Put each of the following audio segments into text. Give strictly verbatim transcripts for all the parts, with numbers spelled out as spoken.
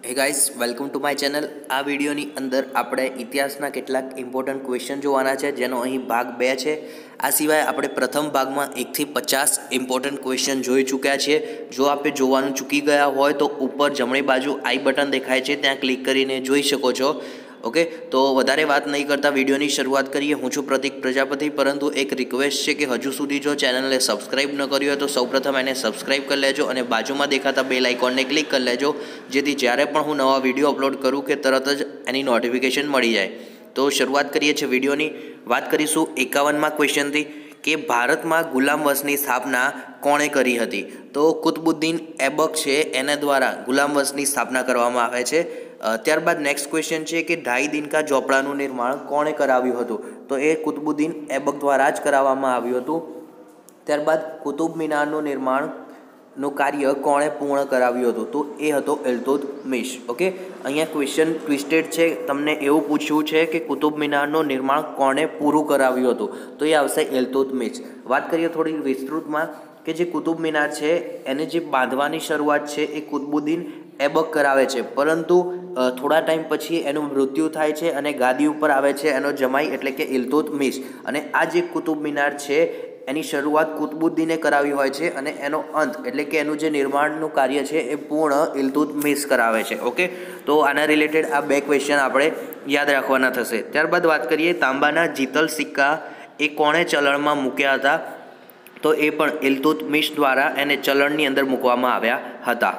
હે guys, welcome to my channel. આ વિડીયોની અંદર આપણે ઇતિહાસના કેટલાક ઇમ્પોર્ટન્ટ ક્વેશ્ચન જોવાના છે, જેનો અહીં ભાગ બે છે। આ સિવાય આપણે પ્રથમ ભાગમાં એકથી પચાસ ઇમ્પોર્ટન્ટ ક્વેશ્ચન જોઈ ચૂક્યા છીએ। જો આપણે જોવાનું ચૂકી ગયા હોય તો ઉપર જમણી બાજુ આઈ બટન દેખાય છે, ત્યાં ક્લિક કરીને જોઈ શકો છો। ઓકે, તો વધારે વાત નહીં કરતા વિડીયોની શરૂઆત કરીએ। હું છું પ્રતિક પ્રજાપતિ, પરંતુ એક રિક્વેસ્ટ છે કે હજુ સુધી જો ચેનલને સબસ્ક્રાઇબ ન કરી હોય તો સૌપ્રથમ એને સબસ્ક્રાઇબ કરી લેજો અને બાજુમાં દેખાતા બેલ આઇકોનને ક્લિક કરી લેજો, જેથી જ્યારે પણ હું નવા વિડીયો અપલોડ કરું કે તરત જ એની નોટિફિકેશન મળી જાય। તો શરૂઆત કરીએ છીએ વિડીયોની। વાત કરીશું એકાવનમાં ક્વેશ્ચનથી કે ભારતમાં ગુલામ વંશની સ્થાપના કોણે કરી હતી? તો કુતબુદ્દીન એબક છે, એના દ્વારા ગુલામ વંશની સ્થાપના કરવામાં આવે છે। ત્યારબાદ નેક્સ્ટ ક્વેશ્ચન છે કે ઢાઈ દિનકા ઝોપડાનું નિર્માણ કોણે કરાવ્યું હતું? તો એ કુતબુદ્દીન એબક દ્વારા જ કરાવવામાં આવ્યું હતું। ત્યારબાદ કુતુબ મિનારનું નિર્માણનું કાર્ય કોણે પૂર્ણ કરાવ્યું હતું? તો એ હતો ઇલ્તુત્મિશ। ઓકે, અહીંયા ક્વેશ્ચન ટ્વિસ્ટેડ છે, તમને એવું પૂછ્યું છે કે કુતુબ મિનારનું નિર્માણ કોણે પૂરું કરાવ્યું હતું? તો એ આવશે ઇલ્તુત્મિશ। વાત કરીએ થોડી વિસ્તૃતમાં કે જે કુતુબ મિનાર છે એને જે બાંધવાની શરૂઆત છે એ કુતબુદ્દીન એબક કરાવે છે, પરંતુ થોડા ટાઈમ પછી એનું મૃત્યુ થાય છે અને ગાદી ઉપર આવે છે એનો જમાઈ એટલે કે ઇલ્તુત્મિશ। અને આ જે કુતુબ મિનાર છે એની શરૂઆત કુતબુદ્દીને કરાવી હોય છે અને એનો અંત એટલે કે એનું જે નિર્માણનું કાર્ય છે એ પૂર્ણ ઇલ્તુત્મિશ કરાવે છે। ઓકે, તો આના રિલેટેડ આ બે ક્વેશ્ચન આપણે યાદ રાખવાના થશે। ત્યારબાદ વાત કરીએ તાંબાના જીતલ સિક્કા એ કોણે ચલણમાં મૂક્યા હતા? તો એ પણ ઇલ્તુત્મિશ દ્વારા એને ચલણની અંદર મૂકવામાં આવ્યા હતા।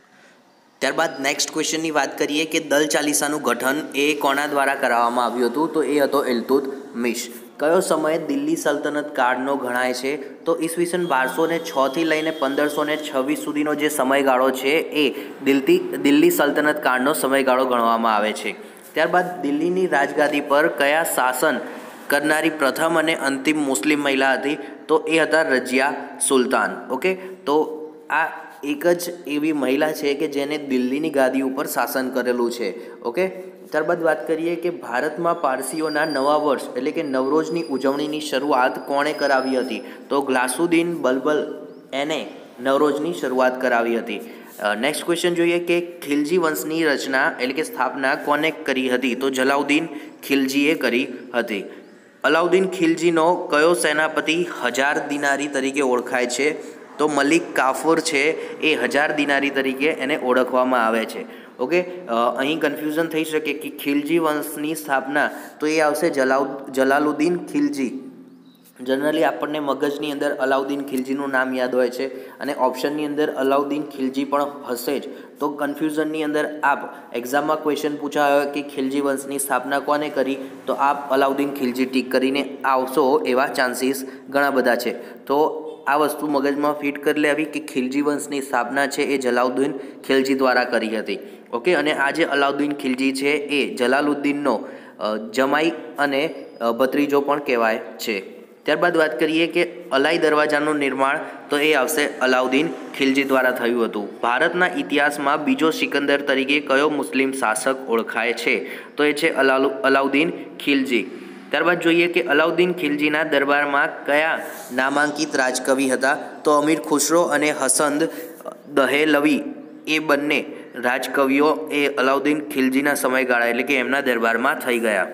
ત્યારબાદ નેક્સ્ટ ક્વેશ્ચનની વાત કરીએ કે દલ ચાલીસાનું ગઠન એ કોના દ્વારા કરાવવામાં આવ્યું હતું? તો એ હતો ઇલ્તુત્મિશ। કયો સમય દિલ્હી સલ્તનત કાળનો ગણાય છે? તો ઈસવીસન બારસો ને છથી લઈને પંદરસો ને છવ્વીસ સુધીનો જે સમયગાળો છે એ દિલ્હી દિલ્હી સલ્તનત કાળનો સમયગાળો ગણવામાં આવે છે। ત્યારબાદ દિલ્હીની રાજગાદી પર કયા શાસન કરનારી પ્રથમ અને અંતિમ મુસ્લિમ મહિલા હતી? તો એ હતા રજિયા સુલતાન। ઓકે, તો આ એક જ એવી મહિલા છે કે જેને દિલ્હીની ગાદી ઉપર શાસન કરેલું છે। ઓકે, ત્યારબાદ વાત કરીએ કે ભારતમાં પારસીઓના નવા વર્ષ એટલે કે નવરોઝની ઉજવણીની શરૂઆત કોણે કરાવી હતી? તો ગ્લાસુદ્દીન બલબલ એને નવરોઝની શરૂઆત કરાવી હતી। નેક્સ્ટ ક્વેશ્ચન જોઈએ કે ખિલજી વંશની રચના એટલે કે સ્થાપના કોને કરી હતી? તો જલાઉદ્દીન ખિલજીએ કરી હતી। અલાઉદ્દીન ખિલજીનો કયો સેનાપતિ હજાર દિનારી તરીકે ઓળખાય છે? તો મલિક કાફુર છે એ હજાર દિનારી તરીકે એને ઓળખવામાં આવે છે। ઓકે, અહીં કન્ફ્યુઝન થઈ શકે કે ખિલજી વંશની સ્થાપના તો એ આવશે જલાઉ જલાલુદ્દીન ખિલજી। જનરલી આપણને મગજની અંદર અલાઉદ્દીન ખિલજીનું નામ યાદ હોય છે અને ઓપ્શનની અંદર અલાઉદ્દીન ખિલજી પણ હશે જ, તો કન્ફ્યુઝનની અંદર આપ એક્ઝામમાં ક્વેશ્ચન પૂછાયો કે ખિલજી વંશની સ્થાપના કોને કરી, તો આપ અલાઉદ્દીન ખિલજી ટીક કરીને આવશો એવા ચાન્સીસ ઘણા બધા છે। તો આ વસ્તુ મગજમાં ફિટ કરી લેવી કે ખિલજી વંશની સ્થાપના છે એ જલાઉદ્દીન ખિલજી દ્વારા કરી હતી। ઓકે, અને આ જે અલાઉદ્દીન ખિલજી છે એ જલાલુદ્દીનનો જમાઈ અને ભત્રીજો પણ કહેવાય છે। ત્યારબાદ વાત કરીએ કે અલાઈ દરવાજાનું નિર્માણ તો એ આવશે અલાઉદ્દીન ખિલજી દ્વારા થયું હતું। ભારતના ઇતિહાસમાં બીજો સિકંદર તરીકે કયો મુસ્લિમ શાસક ઓળખાય છે? તો એ છે અલાઉ અલાઉદ્દીન ખિલજી। ત્યારબાદ જોઈએ કે અલાઉદ્દીન ખિલજીના દરબારમાં કયા નામાંકિત રાજકવિ હતા? તો અમીર ખુસરો અને હસંદ દહેલવી એ બંને રાજકવિઓ એ અલાઉદ્દીન ખિલજીના સમયગાળા એટલે કે એમના દરબારમાં થઈ ગયા।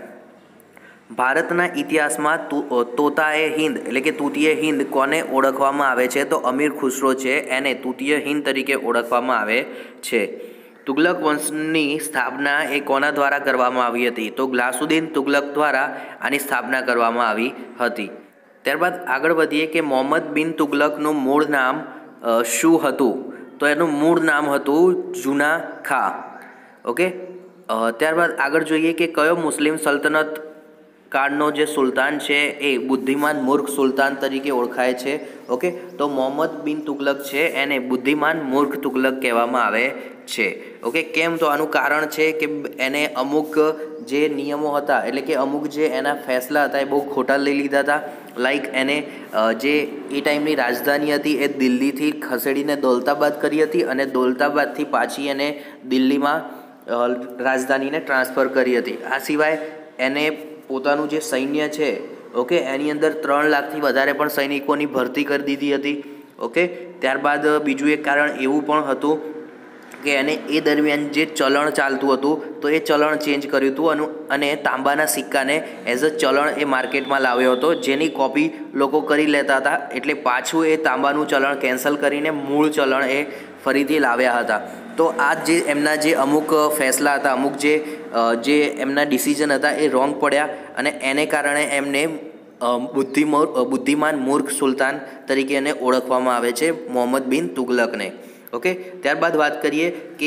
ભારતના ઇતિહાસમાં તોતાએ હિન્દ એટલે કે તૂતીય હિન્દ કોને ઓળખવામાં આવે છે? તો અમીર ખુસરો છે એને તૂતીય હિન્દ તરીકે ઓળખવામાં આવે છે। તુગલક વંશની સ્થાપના એ કોના દ્વારા કરવામાં આવી હતી? તો ગ્લાસુદ્દીન તુગલક દ્વારા આની સ્થાપના કરવામાં આવી હતી। ત્યારબાદ આગળ વધીએ કે મોહમ્મદ બિન તુગલકનું મૂળ નામ શું હતું? તો એનું મૂળ નામ હતું જુના ખાં। ઓકે, ત્યારબાદ આગળ જોઈએ કે કયો મુસ્લિમ સલ્તનત કાળનો જે સુલતાન છે એ બુદ્ધિમાન મૂર્ખ સુલતાન તરીકે ઓળખાય છે? ઓકે, તો મોહમ્મદ બિન તુગલક છે એને બુદ્ધિમાન મૂર્ખ તુગલક કહેવામાં આવે છે। ઓકે, કેમ? તો આનું કારણ છે કે એને અમુક જે નિયમો હતા એટલે કે અમુક જે એના ફેસલા હતા એ બહુ ખોટા લઈ લીધા હતા। લાઈક એને જે એ ટાઈમની રાજધાની હતી એ દિલ્હીથી ખસેડીને દૌલતાબાદ કરી હતી અને દૌલતાબાદથી પાછી એને દિલ્હીમાં રાજધાનીને ટ્રાન્સફર કરી હતી। આ સિવાય એને પોતાનું જે સૈન્ય છે ઓકે એની અંદર ત્રણ લાખથી વધારે પણ સૈનિકોની ભરતી કરી દીધી હતી। ઓકે, ત્યારબાદ બીજું એક કારણ એવું પણ હતું કે એને એ દરમિયાન જે ચલણ ચાલતું હતું તો એ ચલણ ચેન્જ કર્યું હતું અને તાંબાના સિક્કાને એઝ અ ચલણ એ માર્કેટમાં લાવ્યો હતો, જેની કોપી લોકો કરી લેતા હતા. એટલે પાછું એ તાંબાનું ચલણ કેન્સલ કરીને મૂળ ચલણ એ ફરીથી લાવ્યા હતા. તો આ જે એમના જે અમુક ફેસલા હતા, અમુક જે જે એમના ડિસિઝન હતા એ રોંગ પડ્યા અને એને કારણે એમને બુદ્ધિ બુદ્ધિમાન મૂર્ખ સુલતાન તરીકે એને ઓળખવામાં આવે છે, મોહમ્મદ બિન તુગલકને. ઓકે, ત્યારબાદ વાત કરીએ કે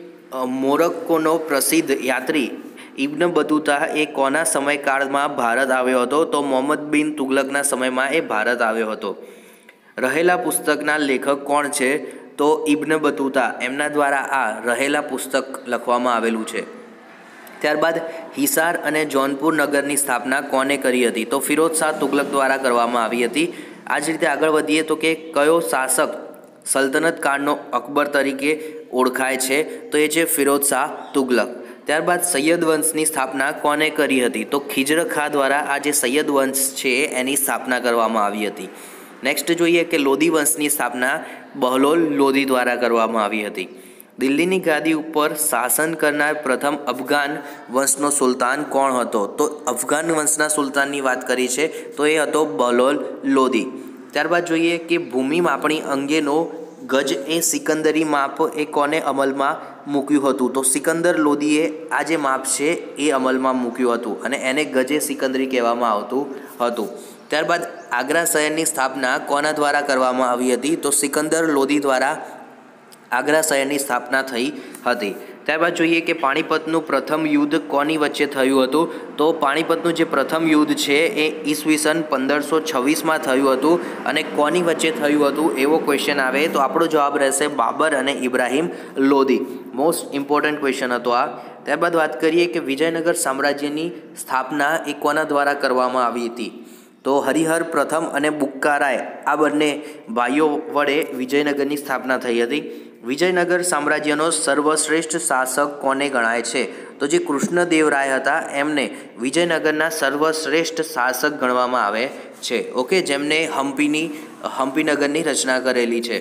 મોરક્કોનો પ્રસિદ્ધ યાત્રી ઇબ્ન બતુતા એ કોના સમયકાળમાં ભારત આવ્યો હતો? તો મોહમ્મદ બિન તુગલકના સમયમાં એ ભારત આવ્યો હતો. રહેલા પુસ્તકના લેખક કોણ છે? તો ઇબ્ન બતુતા, એમના દ્વારા આ રહેલા પુસ્તક લખવામાં આવેલું છે. ત્યારબાદ હિસાર અને જોનપુર નગરની સ્થાપના કોને કરી હતી? તો ફિરોઝ શાહ તુગલક દ્વારા કરવામાં આવી હતી. આ જ રીતે આગળ વધીએ તો કે કયો શાસક સલ્તનત કાળનો અકબર તરીકે ઓળખાય છે? તો એ છે ફિરોઝ શાહ તુગલક. ત્યારબાદ સૈયદ વંશની સ્થાપના કોને કરી હતી? તો ખિજર ખા દ્વારા આ જે સૈયદ વંશ છે એની સ્થાપના કરવામાં આવી હતી. નેક્સ્ટ જોઈએ કે લોધી વંશની સ્થાપના બહલોલ લોધી દ્વારા કરવામાં આવી હતી. દિલ્હીની ગાદી ઉપર શાસન કરનાર પ્રથમ અફઘાન વંશનો સુલતાન કોણ હતો? તો અફઘાન વંશના સુલતાનની વાત કરી છે તો એ હતો બહલોલ લોધી. ત્યારબાદ જોઈએ કે ભૂમિ માપણી અંગેનો ગજ એ સિકંદરી માપ એ કોને અમલમાં મૂક્યું હતું? તો સિકંદર લોધીએ આ જે માપ છે એ અમલમાં મૂક્યું હતું અને એને ગજે સિકંદરી કહેવામાં આવતું હતું. ત્યારબાદ આગ્રા શહેરની સ્થાપના કોના દ્વારા કરવામાં આવી હતી? તો સિકંદર લોધી દ્વારા આગ્રા શહેરની સ્થાપના થઈ હતી. ત્યારબાદ જોઈએ કે પાણીપતનું પ્રથમ યુદ્ધ કોની વચ્ચે થયું હતું? તો પાણીપતનું જે પ્રથમ યુદ્ધ છે એ ઈસવીસન પંદરસો છવ્વીસમાં થયું હતું અને કોની વચ્ચે થયું હતું એવો ક્વેશ્ચન આવે તો આપણો જવાબ રહેશે બાબર અને Ibrahim Lodi. Most important question હતો આ. ત્યારબાદ વાત કરીએ કે વિજયનગર સામ્રાજ્યની સ્થાપના એ કોના દ્વારા કરવામાં આવી હતી? તો હરિહર પ્રથમ અને બુક્કારાય આ બંને ભાઈઓ વડે વિજયનગરની સ્થાપના થઈ હતી. વિજયનગર સામ્રાજ્યનો સર્વશ્રેષ્ઠ શાસક કોને ગણાય છે? તો જે કૃષ્ણદેવરાય હતા એમને વિજયનગરના સર્વશ્રેષ્ઠ શાસક ગણવામાં આવે છે. ઓકે, જેમને હમ્પીની હમ્પીનગરની રચના કરેલી છે.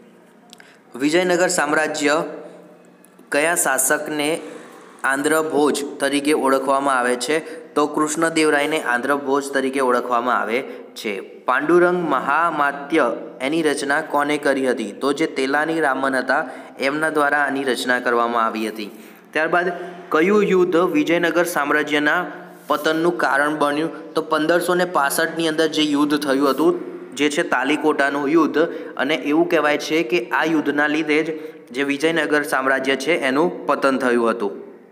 વિજયનગર સામ્રાજ્ય કયા શાસકને આંધ્રભોજ તરીકે ઓળખવામાં આવે છે? તો કૃષ્ણદેવરાયને આંધ્રભોજ તરીકે ઓળખવામાં આવે છે. પાંડુરંગ મહામાત્ય એની રચના કોને કરી હતી? તો જે તેલાની રામન હતા એમના દ્વારા આની રચના કરવામાં આવી હતી. ત્યારબાદ કયું યુદ્ધ વિજયનગર સામ્રાજ્યના પતનનું કારણ બન્યું? તો પંદરસો ને પાસઠની અંદર જે યુદ્ધ થયું હતું જે છે તાલીકોટાનું યુદ્ધ, અને એવું કહેવાય છે કે આ યુદ્ધના લીધે જ જે વિજયનગર સામ્રાજ્ય છે એનું પતન થયું હતું.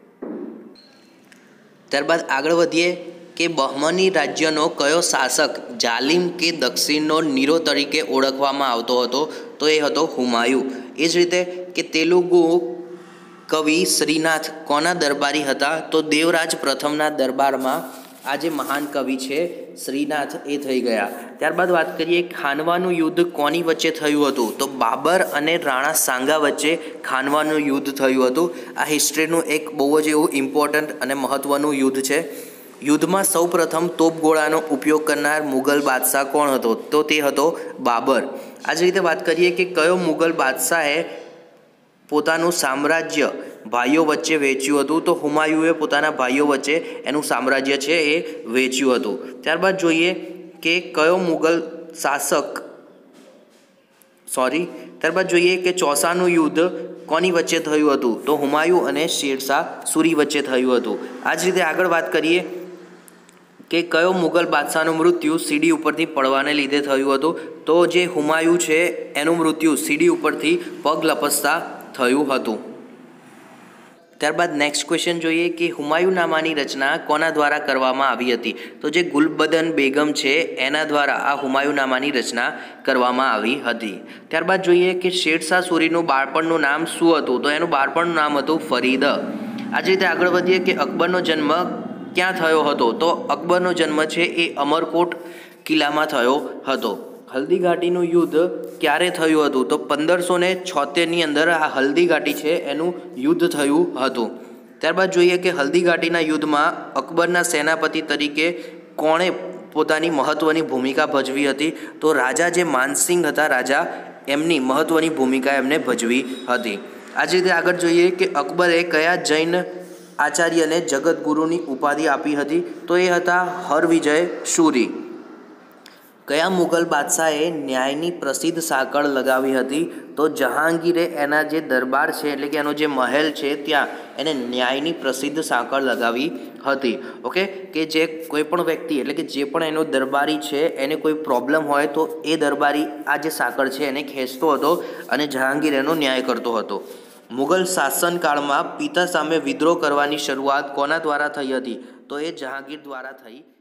ત્યારબાદ આગળ વધીએ કે બહમની રાજ્યનો કયો શાસક જાલિમ કે દક્ષિણનો નીરો તરીકે ઓળખવામાં આવતો હતો? તો એ હતો હુમાયુ. એ જ રીતે કે તેલુગુ કવિ શ્રીનાથ કોના દરબારી હતા? તો દેવરાજ પ્રથમના દરબારમાં આ જે મહાન કવિ છે શ્રીનાથ એ થઈ ગયા. ત્યારબાદ વાત કરીએ ખાનવાનું યુદ્ધ કોની વચ્ચે થયું હતું? તો બાબર અને રાણા સાંગા વચ્ચે ખાનવાનું યુદ્ધ થયું હતું. આ હિસ્ટ્રીનું એક બહુ જ એવું ઇમ્પોર્ટન્ટ અને મહત્ત્વનું યુદ્ધ છે. યુદ્ધમાં સૌપ્રથમ તોપગોળાનો ઉપયોગ કરનાર મુગલ બાદશાહ કોણ હતો? તો તે હતો બાબર. આ જ રીતે વાત કરીએ કે કયો મુગલ બાદશાહે પોતાનું સામ્રાજ્ય ભાઈઓ વચ્ચે વેચ્યું હતું? તો હુમાયુએ પોતાના ભાઈઓ વચ્ચે એનું સામ્રાજ્ય છે એ વેચ્યું હતું. ત્યારબાદ જોઈએ કે કયો મુગલ શાસક સોરી ત્યારબાદ જોઈએ કે ચોસાનું યુદ્ધ કોની વચ્ચે થયું હતું? તો હુમાયુ અને શેરશાહ સૂરી વચ્ચે થયું હતું. આ જ રીતે આગળ વાત કરીએ કે કયો મુગલ બાદશાહનું મૃત્યુ સીડી ઉપરથી પડવાને લીધે થયું હતું? તો જે હુમાયુ છે એનું મૃત્યુ સીડી ઉપરથી પગ લપસતા થયું હતું. ત્યારબાદ નેક્સ્ટ ક્વેશ્ચન જોઈએ કે હુમાયુનામાની રચના કોના દ્વારા કરવામાં આવી હતી? તો જે ગુલબદન બેગમ છે એના દ્વારા આ હુમાયુનામાની રચના કરવામાં આવી હતી. ત્યારબાદ જોઈએ કે શેરશાહ સૂરીનું બાળપણનું નામ શું હતું? તો એનું બાળપણનું નામ હતું ફરીદ. આ જ રીતે આગળ વધીએ કે અકબરનો જન્મ ક્યાં થયો હતો? તો અકબરનો જન્મ છે એ અમરકોટ કિલ્લામાં થયો હતો. હલ્દી ઘાટીનું યુદ્ધ ક્યારે થયું હતું? તો પંદરસો ને છોતેરની અંદર આ હલ્દી ઘાટી છે એનું યુદ્ધ થયું હતું. ત્યારબાદ જોઈએ કે હલ્દી ઘાટીના યુદ્ધમાં અકબરના સેનાપતિ તરીકે કોણે પોતાની મહત્ત્વની ભૂમિકા ભજવી હતી? તો રાજા જે માનસિંહ હતા રાજા એમની મહત્ત્વની ભૂમિકા એમને ભજવી હતી. આ જ રીતે આગળ જોઈએ કે અકબરે કયા જૈન આચાર્યને જગતગુરુની ઉપાધિ આપી હતી? તો એ હતા હરવિજય શુરી. કયા મુગલ બાદશાહે ન્યાયની પ્રસિદ્ધ સાંકળ લગાવી હતી? તો જહાંગીરે એના જે દરબાર છે એટલે કે એનો જે મહેલ છે ત્યાં એને ન્યાયની પ્રસિદ્ધ સાંકળ લગાવી હતી. ઓકે, કે જે કોઈ પણ વ્યક્તિ એટલે કે જે પણ એનો દરબારી છે એને કોઈ પ્રોબ્લેમ હોય તો એ દરબારી આ જે સાંકળ છે એને ખેંચતો હતો અને જહાંગીર એનો ન્યાય કરતો હતો. મુગલ શાસનકાળમાં પિતા સામે વિદ્રોહ કરવાની શરૂઆત કોના દ્વારા થઈ હતી? તો એ જહાંગીર દ્વારા થઈ